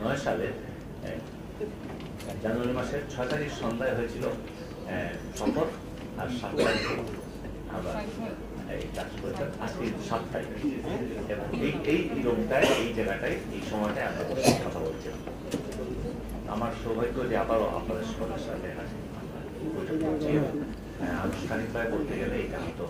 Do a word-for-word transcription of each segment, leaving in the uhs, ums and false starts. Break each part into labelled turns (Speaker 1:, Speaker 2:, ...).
Speaker 1: নয় সালে জানুয়ারি মাসের ছয় তারিখ সন্ধ্যায় হয়েছিল শপথ, আর সাত তারিখ আবার এই কাজ করেছেন আজকে সাত তারিখ। এবং এই এই রুমটায় এই জায়গাটায় এই সময়টায় আমরা কথা বলছিলাম। আমার সৌভাগ্য যে আবারও আপনাদের সকলের সাথে আনুষ্ঠানিকভাবে বলতে গেলে এটা হয়তো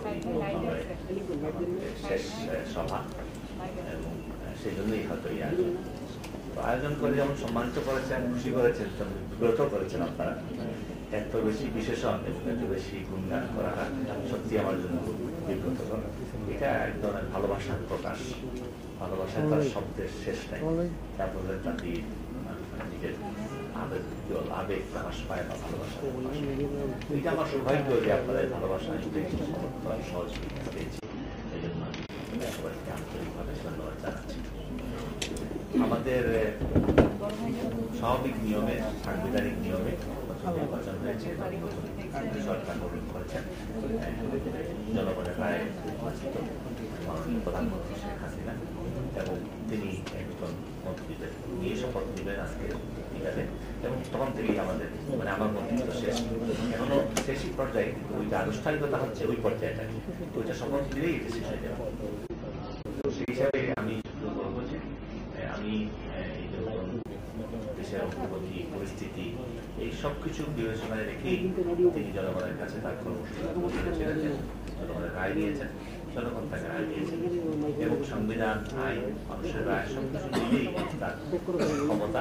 Speaker 1: শেষ সভা, এবং সেই জন্যই হয়তো এই আয়োজন আয়োজন করে যেমন সম্মানিত করেছেন, খুশি করেছেন, বিব্রত করেছেন আপনারা। এত বেশি বিশেষণ এবং এত বেশি গুণগান করাটা সত্যি আমার জন্য খুব বিব্রতকর। এটা এক ধরনের ভালোবাসার প্রকাশ, ভালোবাসার তার শব্দের শেষ নাই। তারপরে তার নিজের আবেগ আবেগ প্রকাশ পায় বা ভালোবাসা। এটা আমার সৌভাগ্য যে আপনাদের ভালোবাসা সহযোগিতা পেয়েছি। এই জন্য আমি সবাইকে আন্তরিকভাবে ধন্যবাদ জানাচ্ছি। আমাদের স্বাভাবিক নিয়মে, সাংবিধানিক নিয়মে নির্বাচন হয়েছে, সরকার গঠন করেছেন জনগণের রায়ে নির্বাচিত মাননীয় প্রধানমন্ত্রী শেখ হাসিনা, এবং তিনি একজন মন্ত্রীদের নিয়ে শপথ নেবেন আজকে বিকালে। এবং তখন থেকেই আমাদের মানে আমার মন্ত্রিত্ব শেষ, এখনো শেষই পর্যায়ে, কিন্তু ওইটা আনুষ্ঠানিকতা হচ্ছে ওই পর্যায়টা, ওইটা শপথ নিলেই এটা শেষ হয়ে যাবে। তো সেই হিসাবে আমি বলবো যে আমি এই যে দেশের অগ্রগতি পরিস্থিতি এই সব কিছু বিবেচনায় রেখেই তিনি জনগণের কাছে তার কর্মসূচি ছেড়েছেন, জনগণের রায় দিয়েছেন, জনগণ তাকে রায় দিয়েছেন, এবং সংবিধান, আইন, মানুষের রায় সব কিছু মিলেই তার ক্ষমতা।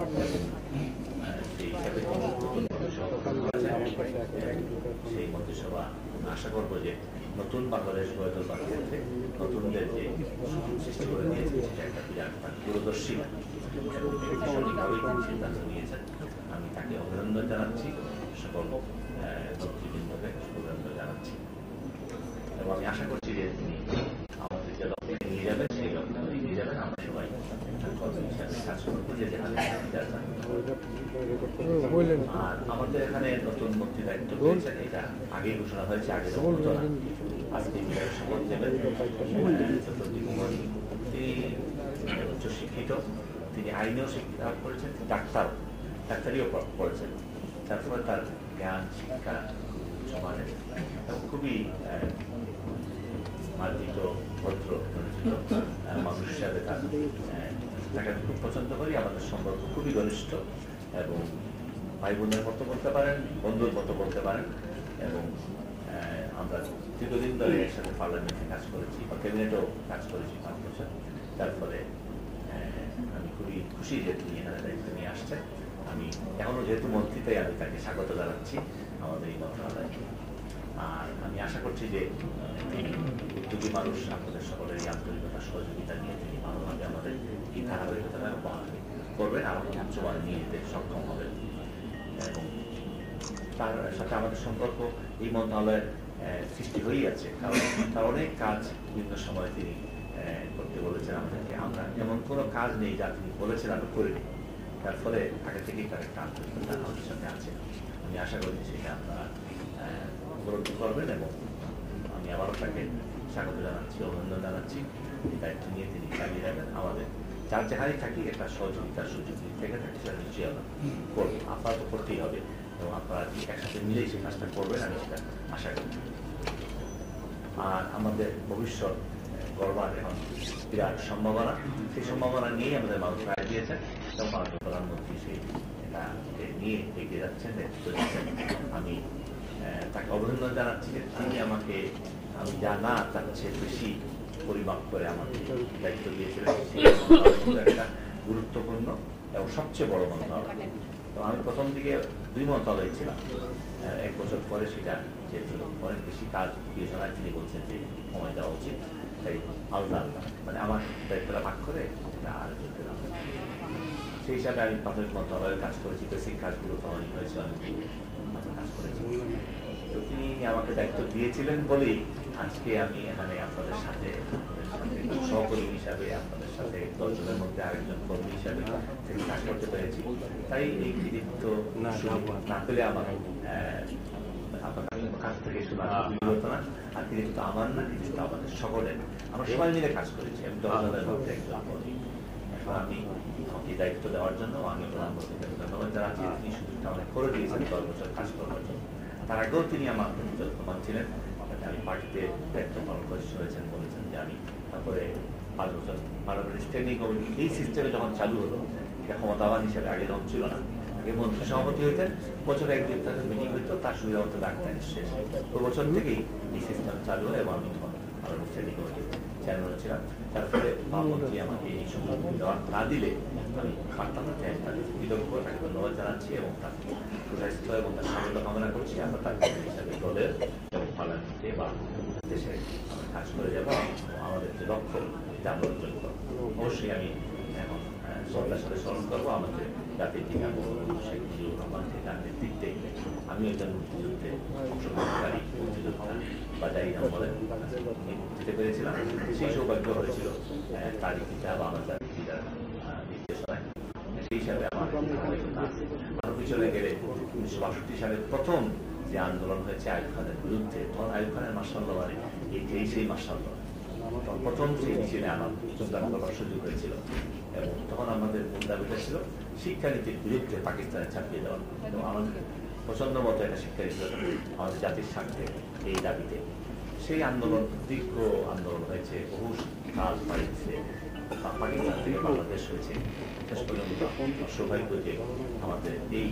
Speaker 1: সেই হিসাবে সেই মন্ত্রিসভা আশা করবো যে নতুন বাংলাদেশ গড়ে তোলবার ক্ষেত্রে নতুনদের যে সৃষ্টি করে দিয়েছে সেটা একটা বিরাট দূরদর্শী এবং সঠিকভাবেই সিদ্ধান্ত নিয়েছেন। আমি তাকে অভিনন্দন জানাচ্ছি, সকল নেতৃবৃন্দকে অভিনন্দন জানাচ্ছি, এবং আমি আশা করছি যে তিনি আমাদের যে লক্ষ্যে নিয়ে যাবেন সেই লক্ষ্যে নিয়ে যাবেন। আমরা সবাই কর্মী হিসাবে কাজ করবো যে যেখানে। আর আমাদের এখানে নতুন মন্ত্রী দায়িত্ব পেয়েছেন, এটা আগেই ঘোষণা হয়েছে, আগে হতো না। আজকে শপথ নেবেন তিনি উচ্চশিক্ষিত, তিনি আইনেও শিক্ষিত লাভ করেছেন, ডাক্তার ডাক্তারিও পড়েছেন। তারপরে তার জ্ঞান শিক্ষা সমানের এবং খুবই মার্জিত ভদ্র মানুষ হিসাবে তার তাকে আমি খুব পছন্দ করি। আমাদের সম্পর্ক খুবই ঘনিষ্ঠ, এবং ভাই বোনের মতো বলতে পারেন, বন্ধুর মতো বলতে পারেন। এবং আমরা দীর্ঘদিন ধরে একসাথে পার্লামেন্টে কাজ করেছি বা ক্যাবিনেটেও কাজ করেছি পাঁচ বছর। তারপরে আমি খুবই খুশি যে তিনি এখানে দায়িত্ব নিয়ে আসছেন। আমি এখনো যেহেতু মন্ত্রীতে আমি তাকে স্বাগত জানাচ্ছি আমাদের এই মন্ত্রণালয়ে। আর আমি আশা করছি যে তিনি উদ্যোগী মানুষ, আপনাদের সকলের এই আন্তরিকতা সহযোগিতা নিয়ে তিনি ভালোভাবে আমাদের এই ধারাবাহিকতা করবেন, আমাদের উচ্চমান নিয়ে যেতে সক্ষম হবেন। এবং তার সাথে আমাদের সম্পর্ক এই মন্ত্রণালয়ের সৃষ্টি হয়েই আছে, কারণ তার অনেক কাজ বিভিন্ন সময় তিনি করতে বলেছেন আমাদেরকে। আমরা এমন কোনো কাজ নেই যা তিনি বলেছেন আমরা করিনি, তার ফলে আগে থেকেই তার একটা আন্তরিকতা আমাদের সাথে আছে। আমি আশা করি সেটা আপনারা উপলব্ধি করবেন, এবং আমি আবারও তাকে স্বাগত জানাচ্ছি, অভিনন্দন জানাচ্ছি। এই দায়িত্ব নিয়ে তিনি চালিয়ে যাবেন। আমাদের যার যেখানেই থাকি একটা সহযোগিতার সুযোগ থেকে থাকে, সেটা নিশ্চয়ই আমরা করবো। আপনারা তো করতেই হবে, এবং আপনারা একসাথে মিলেই সেই কাজটা করবেন, আমি সেটা আশা করি। আর আমাদের ভবিষ্যৎ গড়বার এখন বিরাট সম্ভাবনা, সেই সম্ভাবনা নিয়ে আমাদের মানুষ রায় দিয়েছেন, এবং মাননীয় প্রধানমন্ত্রী সেই এটা নিয়ে এগিয়ে যাচ্ছেন, নেতৃত্ব দিচ্ছেন। আমি তাকে অভিনন্দন জানাচ্ছি যে তিনি আমাকে আমি যা না তার চেয়ে বেশি পরিমাপ করে আমাকে দায়িত্ব দিয়েছিলেন। একটা গুরুত্বপূর্ণ এবং সবচেয়ে বড় মন্ত্রণালয়। তো আমি প্রথম দিকে দুই মন্ত্রণালয় ছিলাম, এক বছর পরে সেটা যেহেতু অনেক বেশি কাজ বিবেচনায় তিনি বলছেন যে সময় দেওয়া উচিত, তাই আলাদা আলাদা মানে আমার দায়িত্বটা ভাগ করে এটা আলোচনা দিলাম। সেই হিসাবে আমি প্রাথমিক মন্ত্রণালয়ের কাজ করেছি, বেসিক কাজগুলো তো অনেক হয়েছে, অনেক কাজ করেছি। তো তিনি আমাকে দায়িত্ব দিয়েছিলেন বলেই আজকে আমি এখানে আপনাদের সাথে সহকর্মী হিসাবে, আপনাদের সাথে দশজনের মধ্যে আরেকজন কর্মী হিসাবে থেকে কাজ করতে পেরেছি। তাই এই কৃতিত্ব না পেলে আমার আপনার কাছ থেকে শুধু বিরত না, আর কৃতিত্ব আমার না, কৃতিত্ব আমাদের সকলের। আমরা সবাই মিলে কাজ করেছি। আমি দশজনের মধ্যে একজন কর্মী, আমি এই দায়িত্ব দেওয়ার জন্য আমি প্রধানমন্ত্রীকে ধন্যবাদ জানাচ্ছি। তিনি সুযোগটা অনেক করে দিয়েছেন দশ বছর কাজ করবার জন্য। তার আগেও তিনি আমার যত্নবান ছিলেন, আমি পার্টিতে দায়িত্ব পালন করে শুনেছেন, বলেছেন যে আমি তারপরে পাঁচ বছর পার্লামেন্ট স্ট্যান্ডিং কমিটি এই সিস্টেমে যখন চালু হলো, এটা ক্ষমতাবান হিসেবে আগে যখন ছিল না, আগে মন্ত্রী সভাপতি হইতেন, বছরে একদিন তাদের মিটিং হইতো, তার সুবিধা মতো ডাক্তার শেষ। ওই বছর থেকেই এই সিস্টেম চালু হয় এবং আমি তখন পার্লামেন্ট স্ট্যান্ডিং কমিটির চেয়ারম্যান ছিলাম। তার ফলে মহামন্ত্রী আমাকে এই সুযোগ দেওয়া না দিলে আমি পারতাম না। কৃতজ্ঞ, তাকে ধন্যবাদ জানাচ্ছি এবং তার সুস্বাস্থ্য এবং তার সাফল্য কামনা করছি। আমরা তাকে হিসাবে দলের এবং পার্লামেন্টে বা দেশে আমরা কাজ করে যাবো। আমাদের যে লক্ষ্য এটা আমরা অর্জন করবো। অবশ্যই আমি এখন সরকারের সাথে স্মরণ করবো আমাদের জাতির পিতা শেখ মুজিবুর রহমান, তার নেতৃত্বে আমি একজন মুক্তিযুদ্ধে অংশগ্রহণকারী মুক্তিযোদ্ধা বা যাই নাম বলেন দিতে পেরেছিলাম। সেই সৌভাগ্য হয়েছিল তারই পিতা বা আমার জাতির পিতার নির্দেশনায়। সেই হিসাবে আমার আরো পিছনে গেলে উনিশশো বাষট্টি সালের প্রথম যে আন্দোলন হয়েছে আইয়ুব খানের বিরুদ্ধে, তখন আইয়ুব খানের মার্শাল বাড়ি এই সেই মার্শাল প্রথম সেই মিছিলে আমার যোগদান করার সুযোগ হয়েছিল এবং তখন আমাদের মূল দাবিটা ছিল শিক্ষানীতির বিরুদ্ধে পাকিস্তানে ছাপিয়ে দেওয়া এবং আমাদের পছন্দ মতো একটা শিক্ষানীতি আমাদের জাতির স্বার্থে এই দাবিতে। সেই আন্দোলন দীর্ঘ আন্দোলন হয়েছে, বহু কাল পাইছে, পাকিস্তান থেকে বাংলাদেশ হয়েছে। শেষ পর্যন্ত সৌভাগ্য যে আমাদের এই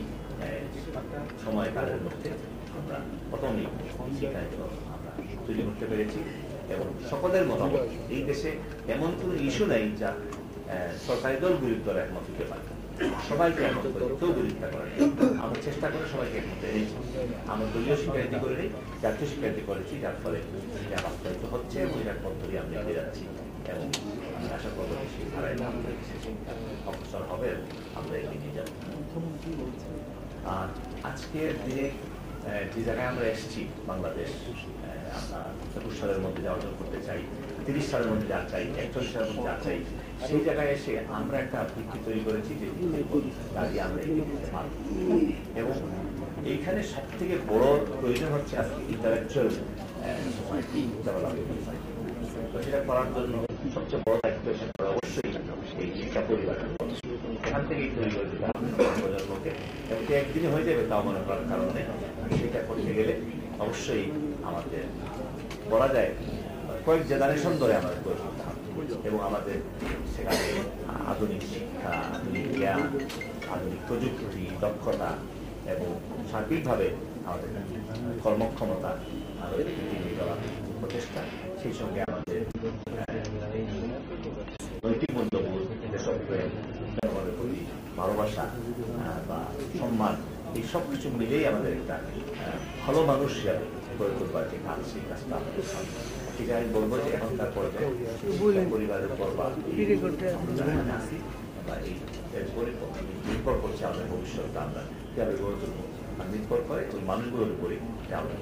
Speaker 1: সময়কালের মধ্যে আমরা প্রথমেই শিক্ষানীতি আমরা তৈরি করতে পেরেছি এবং সকলের মতামত। এই দেশে এমন কোনো ইস্যু নেই যা সরকারি দল বিরোধী দল একমত হতে পারে, সবাইকে একমত করে কেউ বিরোধিতা করে। আমরা চেষ্টা করে সবাইকে একমত এনেছি। আমরা দলীয় শিক্ষানীতি করে নেই, জাতীয় শিক্ষানীতি করেছি, যার ফলে এটা বাস্তবায়িত হচ্ছে এবং এটার পদ্ধতি আমরা এগিয়ে যাচ্ছি এবং আমি আশা করবো সেই ধারায় আমাদের অগ্রসর হবে এবং আমরা এগিয়ে নিয়ে যাব। আর আজকের দিনে যে জায়গায় আমরা এসেছি বাংলাদেশ, আমরা একুশ সালের মধ্যে যা অর্জন করতে চাই, তিরিশ সালের মধ্যে যা চাই, একচল্লিশ সালের মধ্যে যা চাই, সেই জায়গায় এসে আমরা একটা ভিত্তি তৈরি করেছি যে দাঁড়িয়ে আমরা এগিয়ে দিতে পারব। এবং এইখানে সব থেকে বড় প্রয়োজন হচ্ছে আজকে ইন্টালেকচুয়াল সোসাইটি ডেভেলপমেন্ট। তো সেটা করার জন্য সবচেয়ে বড় দায়িত্ব সেটা অবশ্যই এই শিক্ষা পরিবারের এখান থেকেই তৈরি করে দিতে হবে প্রজন্মকে, এবং একদিনে হয়ে যাবে তাও মনে করার কারণে সেটা করতে গেলে অবশ্যই আমাদের বলা যায় কয়েক জেনারেশন ধরে আমাদের তৈরি করতে হবে এবং আমাদের সেখানে আধুনিক শিক্ষা, আধুনিক জ্ঞান, আধুনিক প্রযুক্তি, দক্ষতা এবং সার্বিকভাবে আমাদের কর্মক্ষমতা আরো বৃদ্ধি করার প্রচেষ্টা, সেই সঙ্গে আমাদের নৈতিক মূল্যবোধ, দেশপ্রেম, জনগণের প্রতি ভালোবাসা বা সম্মান, এই সব কিছু মিলেই আমাদের একটা ভালো মানুষ হিসাবে গড়ে তোলবার যে কাজ, সেই কাজটা আমাদের সামনে। ঠিক আছে, আমি বলবো যে এখনকার পর্যায়ে পরিবারের উপর বা আসি বা এই নির্ভর করছে আমাদের ভবিষ্যৎটা আমরা কিভাবে গড়ে তুলবো, আর নির্ভর করে ওই মানুষগুলোর উপরে আমাদের।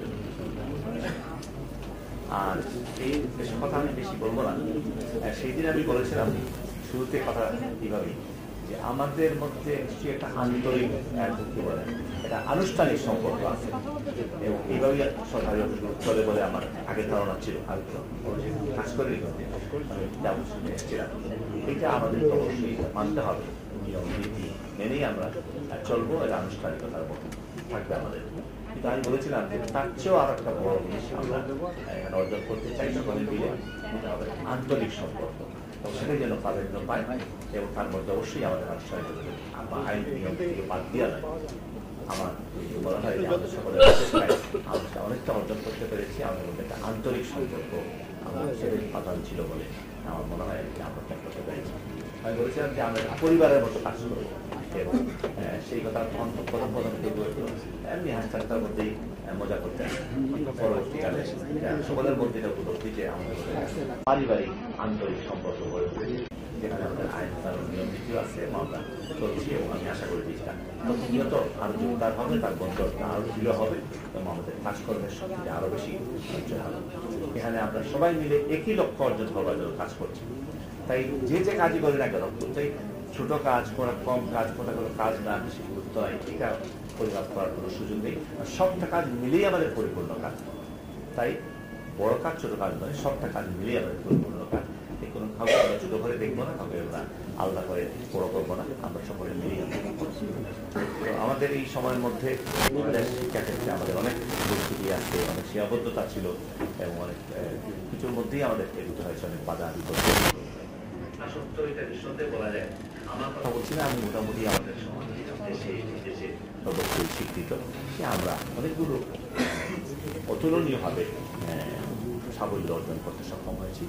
Speaker 1: আর এই বেশি কথা আমি বেশি বলবো না। সেই দিন আমি বলেছিলাম শুরুতে কথা এইভাবেই যে আমাদের মধ্যে নিশ্চয়ই একটা আন্তরিক কি বলে একটা আনুষ্ঠানিক সম্পর্ক আছে এবং এইভাবেই সরকারি অফিসগুলো চলে বলে আমার আগের ধারণা ছিল। আমি কাজ করে এসেছিলাম, এটা আমাদের অবশ্যই মানতে হবে, নিয়ম নীতি মেনেই আমরা চলবো, এটা আনুষ্ঠানিকতার মতো থাকবে আমাদের। কিন্তু আমি বলেছিলাম যে তার চেয়েও আর একটা বড় জিনিস আমরা এখানে অর্জন করতে চাই, সকলে মিলে আন্তরিক সম্পর্ক, এবং সেটাই যেন প্রাধান্য পায় এবং তার মধ্যে অবশ্যই আমাদের আনুষ্ঠানিকতা আমার আইন নিয়ম থেকে বাদ দেওয়া নয়। আমার বলা হয় যে আমাদের সকলের আমরা অনেকটা অর্জন করতে পেরেছি, আমাদের মধ্যে একটা আন্তরিক সম্পর্ক আমরা সেটাই প্রাধান্য ছিল বলে আমার মনে হয় যে আমরা করতে পেরেছি। আমি বলেছিলাম যে আমরা পরিবারের মতো কাজ করবো এবং সেই কথা তখন প্রথম প্রথম এমনি হাসপাতালের মধ্যেই মজা করতেন। পরবর্তীকালে সকলের মধ্যে এটা উপলব্ধি যে আমাদের পারিবারিক আন্তরিক সম্পর্ক গড়ে উঠেছে, যেখানে আমাদের আইন কানুন নিয়ম নীতিও আছে এবং আমরা চলছি এবং আমি আশা করি জিনিসটা প্রতিনিয়ত আরো জোরদার হবে, তার বন্ধনটা আরো দৃঢ় হবে এবং আমাদের কাজকর্মের সঙ্গে আরো বেশি হবে। এখানে আমরা সবাই মিলে একই লক্ষ্য অর্জন করবার জন্য কাজ করছি। তাই যে যে কাজই করি না কেন, তাই ছোট কাজ, কোনটা কম কাজ, কোনটা কোনো কাজ না বেশি গুরুত্ব হয়, এটা পরিমাপ করার কোনো সুযোগ নেই। সবটা কাজ মিলেই আমাদের পরিপূর্ণ কাজ। তাই বড় কাজ ছোট কাজ নয়, সবটা কাজ মিলেই আমাদের পরিপূর্ণ কাজ। এই কোনো কাউকে আমরা ছোট করে দেখবো না, কাউকে আমরা আলাদা করে বড় করবো না, আমরা সকলে মিলিয়ে আমাদের এই সময়ের মধ্যে শিক্ষা ক্ষেত্রে আমাদের অনেক পরিস্থিতি আছে, অনেক সীমাবদ্ধতা ছিল এবং অনেক কিছুর মধ্যেই আমাদের এগোতে হয়েছে, অনেক বাধা বিপত্তি। সত্য এটা নিঃসন্দেহে বলা যায়। আমার কথা বলছি না, আমি মোটামুটি আমাদের সমাজ দেশে দেশে অবশ্যই স্বীকৃত যে আমরা অনেকগুলো অতুলনীয়ভাবে সাফল্য অর্জন করতে সক্ষম হয়েছি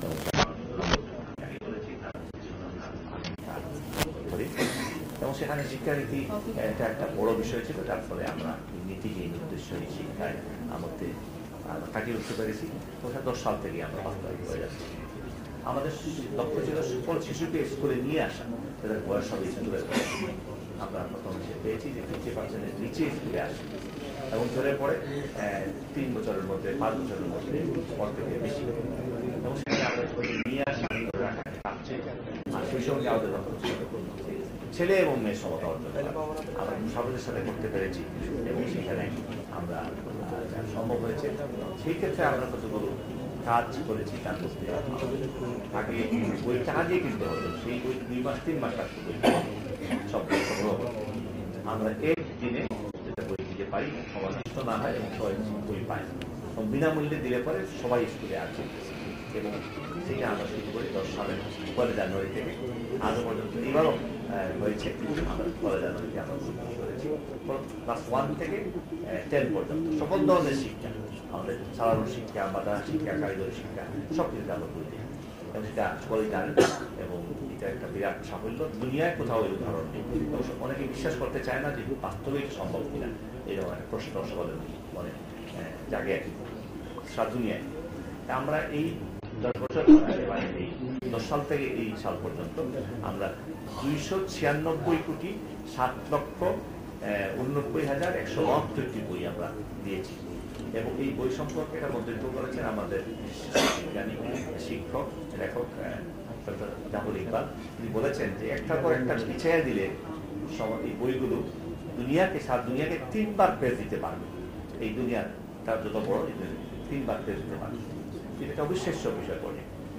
Speaker 1: এবং সেখানে শিক্ষানীতি এটা একটা বড় বিষয় ছিল, যার ফলে আমরা নীতিকে নির্দিষ্ট এই শিক্ষায় আমাদের কাটিয়ে উঠতে পেরেছি। ওটা দশ সাল থেকে আমরা বাস্তবায়িত হয়ে যাচ্ছি। আমাদের লক্ষ্য ছিল সকল শিশুকে স্কুলে নিয়ে আসা, তাদের বয়স হবে স্কুলের আমরা প্রথম পেয়েছি যে ফিফটি পার্সেন্টের নিচে স্কুলে আসে এবং ধরে পড়ে তিন বছরের মধ্যে পাঁচ বছরের মধ্যে পর থেকে বেশি এবং সেখানে আমরা নিয়ে আসা কাঁপছে। আর সেই সঙ্গে আমাদের লক্ষ্য ছিল ছেলে এবং মেয়ে সমতা অর্জন করা, আমরা সমাজের সাথে করতে পেরেছি এবং সেখানে আমরা সম্ভব হয়েছে। সেই ক্ষেত্রে আমরা কতগুলো কাজ করেছি, তার মধ্যে আগে বই টাকা দিয়ে কিনতে হতো, সেই বই দুই মাস তিন মাস রাখতে বই সব বই সংগ্রহ আমরা এক দিনে যেটা বই দিতে পারি, সবার নষ্ট না হয় এবং সবাই বই পায় এবং বিনামূল্যে দিলে পরে সবাই স্কুলে আসে এবং সেটা আমরা শুরু করি দশ সালের পয়লা জানুয়ারি থেকে আজও পর্যন্ত। এবারও হয়েছে আমরা পয়লা জানুয়ারিতে আমরা শুরু করেছি ক্লাস ওয়ান থেকে টেন পর্যন্ত সকল ধরনের শিক্ষা, আমাদের সাধারণ শিক্ষা, বাধা শিক্ষা, কারিগরি শিক্ষা সব কিছু আমরা বই দিই এবং সেটা সকলেই জানেন এবং এটা একটা বিরাট সাফল্য। দুনিয়ায় কোথাও এই উদাহরণ নেই। অনেকে বিশ্বাস করতে চায় না যে বাস্তবিক সম্ভব কিনা, এরকম একটা প্রশ্ন সকলের মনে জাগে সারা দুনিয়ায়। আমরা এই দশ বছর এই দশ সাল থেকে এই সাল পর্যন্ত আমরা দুইশো ছিয়ানব্বই কোটি সাত লক্ষ উননব্বই হাজার একশো বাহাত্তরটি বই আমরা দিয়েছি এবং এই বই সম্পর্কে এটা মন্তব্য করেছেন আমাদের বিজ্ঞানী শিক্ষক লেখক ডক্টর জাফর ইকবাল। তিনি বলেছেন যে একটার পর একটা পিছিয়ে দিলে এই বইগুলো দুনিয়াকে সাত দুনিয়াকে তিনবার পেজ দিতে পারবে। এই দুনিয়ার তার যত বড় তিনবার পেজ দিতে পারবে, এটা অবিশ্বাস্য বিষয় পড়ে।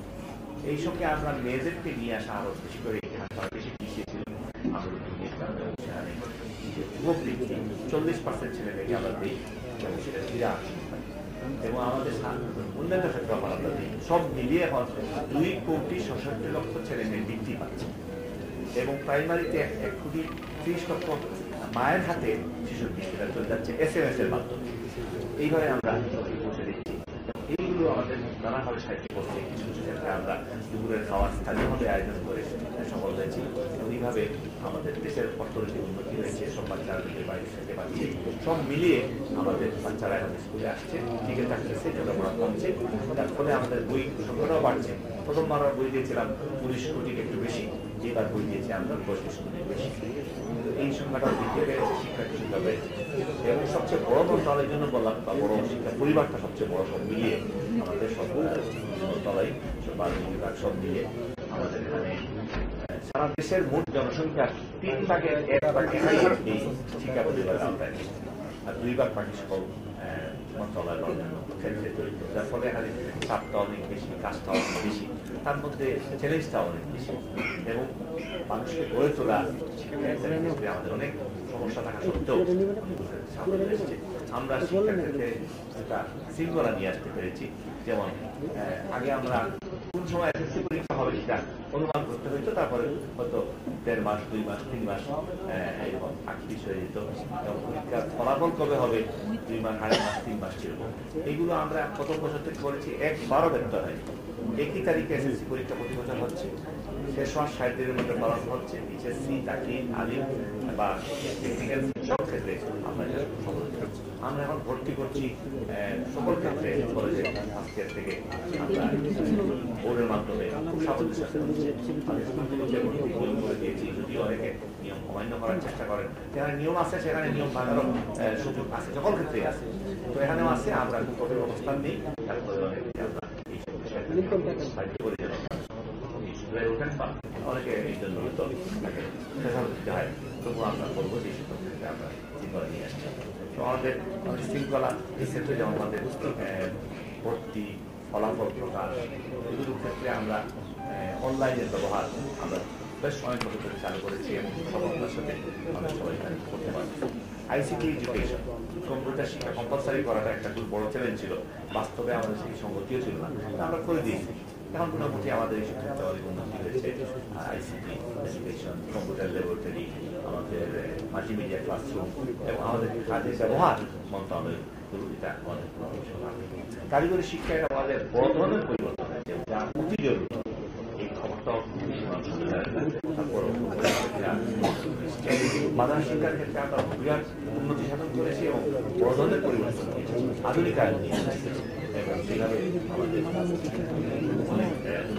Speaker 1: এই সঙ্গে আমরা মেয়েদেরকে নিয়ে আসা আরো বেশি করে বেশি পিছিয়ে ছিল। চল্লিশ পার্সেন্ট ছেলে মেয়েকে আমরা দিই এবং সেটা বিরাট এবং আমাদের অন্যান্য ক্ষেত্রে আমরা দিই। সব মিলিয়ে এখন দুই কোটি ছষট্টি লক্ষ ছেলে মেয়ে বৃদ্ধি পাচ্ছে এবং প্রাইমারিতে এক কোটি ত্রিশ লক্ষ মায়ের হাতে শিশুর বৃষ্টিটা চলে যাচ্ছে এস এম এস এর মাধ্যমে। এইভাবে আমরা পৌঁছে দিচ্ছি। এইগুলো আমাদের নানাভাবে সাহায্য করছে। কিছু কিছু ক্ষেত্রে আমরা দুপুরের খাওয়ার স্থানীয়ভাবে আয়োজন করে সফল হয়েছি এবং এইভাবে আমাদের দেশের অর্থনৈতিক উন্নতি হয়েছে। সব বাচ্চারা নিজের বাইরে খেতে পারছে, সব মিলিয়ে আমাদের বাচ্চারা এখন স্কুলে আসছে, টিকে থাকতেছে, লেখাপড়া কমছে, তার ফলে আমাদের বই সংখ্যাটাও বাড়ছে। প্রথমবার আমরা বই দিয়েছিলাম উনিশ কোটির একটু বেশি, এবার বই দিয়েছি আমরা পঁচিশ কোটির বেশি। এই সংখ্যাটাও বৃদ্ধি পেয়েছে, শিক্ষার্থী সংখ্যা পেয়েছে এবং সবচেয়ে বড় মন্ত্রণালয়ের জন্য বললাম বা বড় শিক্ষা পরিবারটা সবচেয়ে বড়, সব মিলিয়ে আমাদের সব মন্ত্রণালয় বিভাগ সব মিলিয়ে আমাদের এখানে সারা দেশের মোট জনসংখ্যা তিন ভাগের এক ভাগ এই শিক্ষা পরিবারের আওতায় আর দুই ভাগ বাকি সকল মন্ত্রণালয় ক্ষেত্রে জড়িত, যার ফলে এখানে চাপটা অনেক বেশি, কাজটা অনেক বেশি, তার মধ্যে চ্যালেঞ্জটা অনেক বেশি এবং মানুষকে গড়ে তোলা আমাদের অনেক সমস্যা থাকা সত্ত্বেও সামনে এসেছে। আমরা শিক্ষা ক্ষেত্রে একটা শৃঙ্খলা নিয়ে আসতে পেরেছি। যেমন আগে আমরা কোন সময় এসএসসি পরীক্ষা হবে সেটা অনুমান করতে হইতো, তারপরে হয়তো দেড় মাস দুই মাস তিন মাস এরকম আটত্রিশ হয়ে যেত এবং পরীক্ষার ফলাফল কবে হবে দুই মাস আড়াই মাস তিন মাস ছিল। এইগুলো আমরা প্রথম বছর থেকে করেছি, একবারও ব্যর্থ হয়নি। একই তারিখে এসএসসি পরীক্ষা প্রতি বছর হচ্ছে, শেষ মাস ষাট দিনের মধ্যে পালন হচ্ছে। এইচএসসি তাকিম আলিম বা টেকনিক্যাল সব ক্ষেত্রে আমরা আমরা এখন ভর্তি করছি সকল ক্ষেত্রে কলেজে আজকের থেকে আমরা বোর্ডের মাধ্যমে খুব সাহায্যের সাথে করে দিয়েছি। যদিও অনেকে নিয়ম অমান্য করার চেষ্টা করেন, যেখানে নিয়ম আছে সেখানে নিয়ম ভাঙারও সুযোগ আছে, সকল ক্ষেত্রেই আছে। তো এখানেও আছে, আমরা খুব কঠোর অবস্থান নেই, তারপরে অনেকে আমরা এই সব বিষয়ে সাহায্য করে যেন ওঠেন বা অনেকে এই জন্য দিতে হয়। তবুও আমরা বলবো যে সকল ক্ষেত্রে আমরা শৃঙ্খলা নিয়ে আসছি। তো আমাদের শৃঙ্খলা এই ক্ষেত্রে যেমন আমাদের ভর্তি ফলাফল প্রকাশ এগুলোর ক্ষেত্রে আমরা অনলাইনের ব্যবহার আমরা বেশ অনেক বছর ধরে চালু করেছি এবং সফলতার সাথে আমরা সবাই এখানে করতে পারি। আইসিটি এডুকেশন, কম্পিউটার শিক্ষা কম্পালসারি করাটা একটা খুব বড় চ্যালেঞ্জ ছিল, বাস্তবে আমাদের সেই সংগতিও ছিল না, আমরা করে দিয়েছি। এখন মোটামুটি আমাদের এই শিক্ষাতে অনেক উন্নতি হয়েছে। আইসিটি এডুকেশন, কম্পিউটার ল্যাবরেটরি, আমাদের মাল্টিমিডিয়া ক্লাসরুম এবং আমাদের কাজের ব্যবহার মন্ত্রণালয় এটা অনেক কারিগরি শিক্ষায় আমাদের বড় ধরনের পরিবর্তন হয়েছে, যা অতি জরুরি। এই খবরটাও মাদার শিক্ষার ক্ষেত্রে আমরা বিরাট উন্নতি সাধন করেছি এবং বড় ধরনের পরিবর্তন আধুনিকায়ন নিয়ে এবং সেভাবে আমাদের অনেক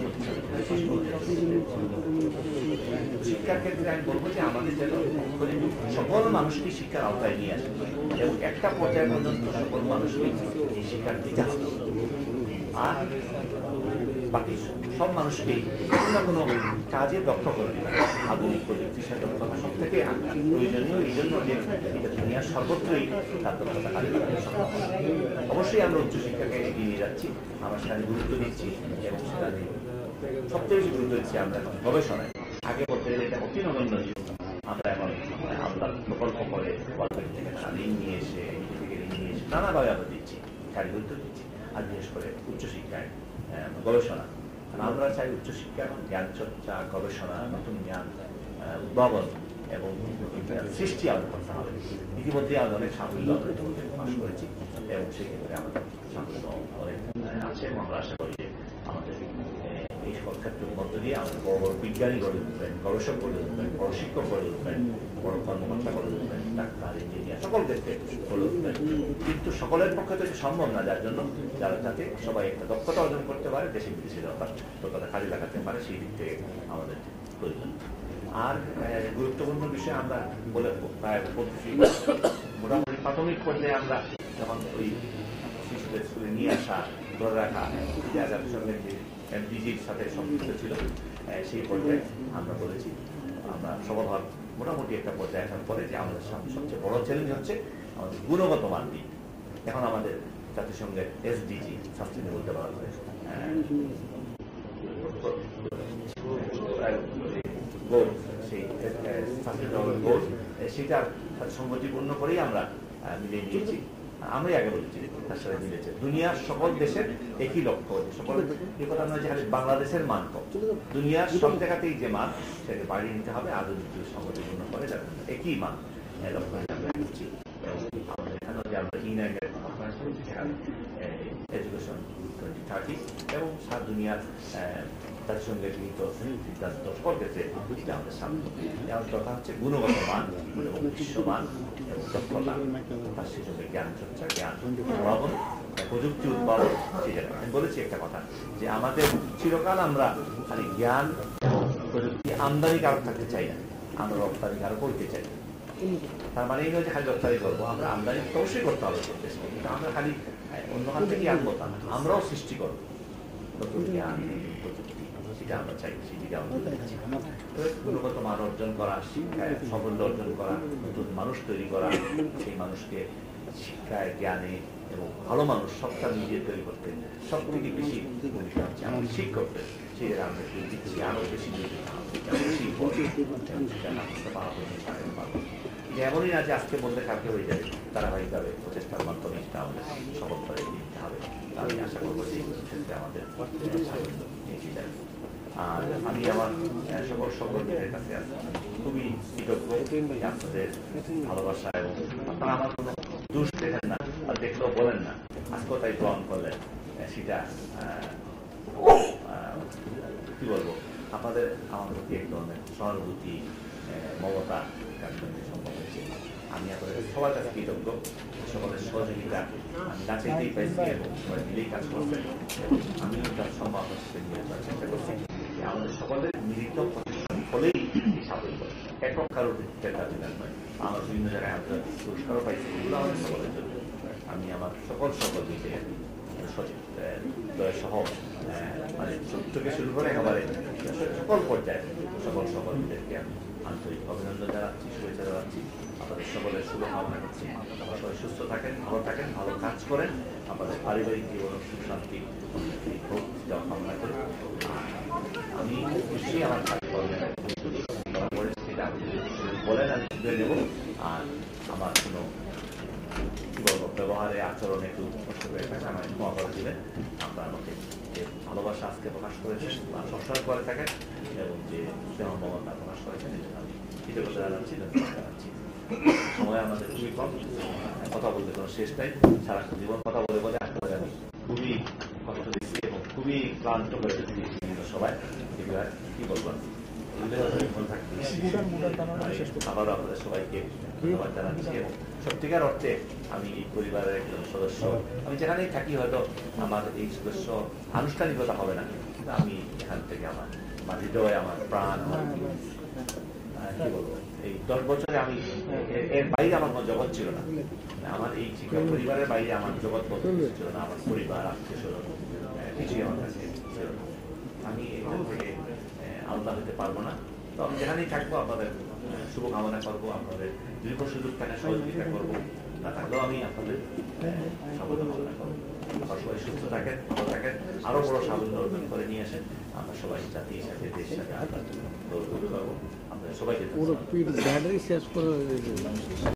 Speaker 1: শিক্ষার ক্ষেত্রে আমি বলবো যে আমাদের যেন সকল মানুষকে শিক্ষার আওতায় নিয়ে আসে এবং একটা পর্যায় পর্যন্ত সকল মানুষকে এই শিক্ষার দিতে হবে, আর বাকি সব মানুষকেই কোনো না কোনো কাজে দক্ষ করে দিতে হবে। আধুনিক প্রযুক্তির সাথে দক্ষতা সব থেকে প্রয়োজনীয়, এই জন্য যে এটা দুনিয়ার সর্বত্রই তার দক্ষতা কাজে লাগাতে সক্ষম। অবশ্যই আমরা উচ্চশিক্ষাকে এগিয়ে নিয়ে যাচ্ছি, আমরা সেখানে গুরুত্ব দিচ্ছি এবং সেখানে সবচেয়ে বেশি গুরুত্ব দিচ্ছি আমরা এখন গবেষণায়। আগে বলতে গেলে এটা অতি নগণ্য ছিল, আমরা এখন আমরা প্রকল্প করে ওয়ার্ল্ড থেকে ঋণ নিয়ে এসে থেকে ঋণ নিয়ে এসে নানাভাবে আমরা দিচ্ছি, সেখানে গুরুত্ব দিচ্ছি। আর বিশেষ করে উচ্চশিক্ষায় গবেষণা, আমরা চাই উচ্চশিক্ষা জ্ঞান চর্চা, গবেষণা, নতুন জ্ঞান উদ্ভাবন এবং সৃষ্টি আমাদের করতে হবে। ইতিমধ্যে আমরা অনেক সাফল্য পাশ করেছি এবং সেক্ষেত্রে আমাদের সাফল্য অনেক আছে এবং আমরা আশা করি যে আমাদের এই সকল ক্ষেত্রের মধ্য দিয়ে আমাদের বড় বড় বিজ্ঞানী গড়ে উঠবেন, গবেষক গড়ে উঠবেন, বড় শিক্ষক গড়ে উঠবেন, বড় কর্মকর্তা গড়ে উঠবেন, ডাক্তার, ইঞ্জিনিয়ার, সকল ক্ষেত্রে গড়ে উঠবেন। কিন্তু সকলের পক্ষে তো সম্ভব না, যার জন্য যারা যাতে সবাই একটা দক্ষতা অর্জন করতে পারে, দেশে বিদেশে দক্ষতা কাজে লাগাতে পারে, সেই দিক থেকে আমাদের প্রয়োজন। আর গুরুত্বপূর্ণ বিষয় আমরা বলে প্রায় বলতেছি, মোটামুটি প্রাথমিক পর্যায়ে আমরা যখন ওই শিশুদের স্কুলে নিয়ে আসা, ধরে রাখা, যাদের সঙ্গে যে এমডিজির সাথে সম্পৃক্ত ছিল, সেই পর্যায়ে আমরা বলেছি আমরা সফল মোটামুটি একটা পর্যায়ে আসার পরে যে আমাদের সামনে সবচেয়ে বড় চ্যালেঞ্জ হচ্ছে আমাদের গুণগত মান দিক। এখন আমাদের জাতিসংঘের এসডিজি সাস্টেনেবল ডেভেলপমেন্ট গোল, সেই সাস্টেনেবল গোল সেটা সংগতিপূর্ণ করেই আমরা মিলিয়ে নিয়েছি। আমরাই আগে বলেছি তার সাথে মিলেছে দুনিয়ার সকল দেশের একই লক্ষ্য, সকল এই কথা নয় যে খালি বাংলাদেশের মান কম, দুনিয়ার সব জায়গাতেই যে মান সেটাকে বাড়িয়ে নিতে হবে, আধুনিক সংগতিপূর্ণ করে যার একই মান লক্ষ্য আমরা নিচ্ছি। এবং আমাদের এখানে যে আমরা ইউনাইটেড এডুকেশন টোয়েন্টি থার্টি এবং সারা দুনিয়ার তার সঙ্গে গৃহীত সিদ্ধান্ত ক্ষেত্রে এটা আমাদের সামনে আমার কথা হচ্ছে গুণগত মান এবং বিশ্বমান এবং দক্ষতা, তার সেই সঙ্গে জ্ঞান চর্চা, জ্ঞান উদ্ভাবন, প্রযুক্তি উদ্ভাবন। সেটা আমি বলেছি একটা কথা যে আমাদের চিরকাল আমরা খালি জ্ঞান এবং প্রযুক্তি আমদানিকারক থাকতে চাই না, আমরা রপ্তানিকারক করতে চাই। তার মানে এই নয় যে খালি রপ্তানি করবো, আমরা আমদানি অবশ্যই করতে হবে, কিন্তু আমরা খালি অন্য হাত থেকে আনবো তা না, আমরাও সৃষ্টি করবো নতুন জ্ঞান প্রযুক্তি, সেটা আমরা চাই, সেদিকে আমরা গুণগত মান অর্জন করা, শিক্ষায় সাফল্য অর্জন করা, নতুন মানুষ তৈরি করা, সেই মানুষকে শিক্ষায়, জ্ঞানে এবং ভালো মানুষ সবটা নিজে তৈরি করতে সব থেকে বেশি ভূমিকা হচ্ছে আমাদের শিক্ষকদের। সেটা আমরা দিচ্ছি আরো বেশি এমনই না যে আজকে বললে কালকে হয়ে যাবে, ধারাবাহিকভাবে প্রচেষ্টার মাধ্যমে সেটা আমাদের সফল করে দিতে হবে। আমি আশা করবো যে ক্ষেত্রে আমাদের নিয়ে যাবে। আর আমি আমার সকল সকলের কাছে খুবই কৃতজ্ঞ আপনাদের ভালোবাসা এবং আপনারা আমার কোনো দোষ দেখেন না, আর দেখলেও বলেন না, আজকেও তাই গ্রহণ করলেন, সেটা কি বলবো আপনাদের আমার প্রতি এক ধরনের সহানুভূতি, মমতা সম্ভব হয়েছে। আমি আপনাদের সবার কাছে কৃতজ্ঞ, সকলের সহযোগিতা আমি না চাইতেই পাইছি এবং সবাই মিলেই কাজ করছেন এবং আমিও তার সম্ভব নিয়ে যাওয়ার চেষ্টা করছি। আমাদের সকলের মিলিত পরিশ্রম ফলেই সাফল্য, একক কারোর কাজ নয়। আমার বিভিন্ন জায়গায় আন্তর্জাতিক পুরস্কারও পাইছি, এগুলো আমাদের সকলের জন্য। আমি আমার সকল সকল দিকে সহ মানে থেকে শুরু করে একেবারে সকল পর্যায়ে সকল সকলদেরকে আমি আন্তরিক অভিনন্দন জানাচ্ছি, শুভেচ্ছা জানাচ্ছি। আপনাদের সকলের শুভকামনা করছি, সবাই সুস্থ থাকেন, ভালো থাকেন, ভালো কাজ করেন আমাদের পারিবারিক জীবন সুখ শান্তি হোক যা কামনা করি। আমি নিশ্চয়ই আমার কাজকর্মের পরিস্থিতি আপনি বলেন আমি শুধু নেব। আর আমার কোনো কি বলবো ব্যবহারে আচরণে একটু কষ্ট করে থাকে আমার ক্ষমা করে দিবেন। আপনারা আমাকে যে ভালোবাসা আজকে প্রকাশ করেছেন বা সবসময় করে থাকেন এবং যে স্নেহ মমতা প্রকাশ করেছেন এই জন্য আমি কৃতজ্ঞতা জানাচ্ছি, ধন্যবাদ জানাচ্ছি। সময় আমাদের খুবই কম, কথা বলতে কোনো শেষ নাই। সারাক্ষণ জীবন কথা বলে বলে আসলে আমি খুবই কষ্ট দিচ্ছি এবং খুবই ক্লান্ত হয়ে দিচ্ছি সবাই। এগুলো কি বলবো আবারও আপনাদের সবাইকে ধন্যবাদ জানাচ্ছি এবং সত্যিকার অর্থে আমি এই পরিবারের একজন সদস্য। আমি যেখানেই থাকি হয়তো আমার এই সদস্য আনুষ্ঠানিকতা হবে না, কিন্তু আমি এখান থেকে আমার আমার হৃদয়, আমার প্রাণ, আমার কি বলবো এই দশ বছরে আমি এর বাইরে আমার কোনো জগৎ ছিল না। আমার এই শিক্ষা পরিবারের বাইরে আমার জগৎ বলতে ছিল না। আমার পরিবার, আত্মীয় স্বজন কিছুই আমার কাছে ছিল না। আমি এখান থেকে আলাদা হতে পারবো না। তো আমি যেখানেই থাকবো আপনাদের শুভকামনা করবো, আপনাদের দীর্ঘ সুযোগ থাকে সহযোগিতা করবো, না থাকলেও আমি আপনাদের সাফল্য কামনা করবো। আপনার সবাই সুস্থ থাকেন, ভালো থাকেন, আরো বড় সাফল্য অর্জন করে নিয়ে আসেন। আমরা সবাই জাতির সাথে দেশের সাথে আমরা গৌরব করবো। আপনাদের সবাইকে